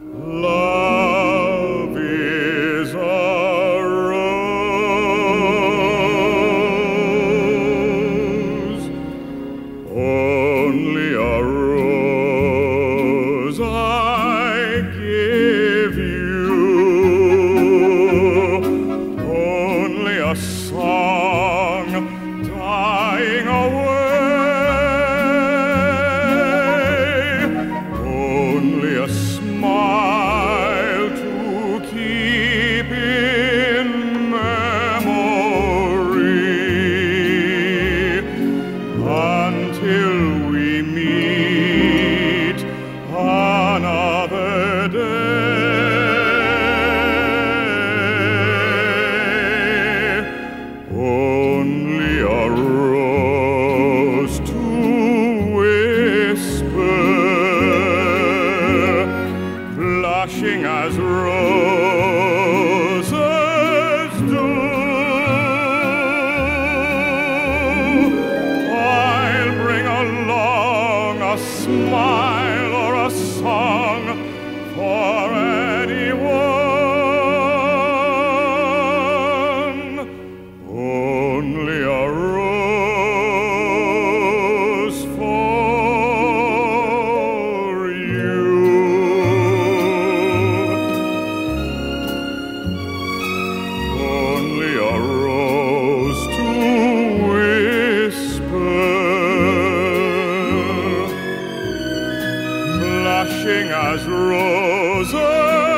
Love is a rose, only a rose I give you, only a song dying away, only a smile to keep in memory until we meet another day. Only a rose to whisper, blushing as roses do. I'll bring along a smile or a song for anyone. Only a rose for you. Only a rose to whisper, blushing as roses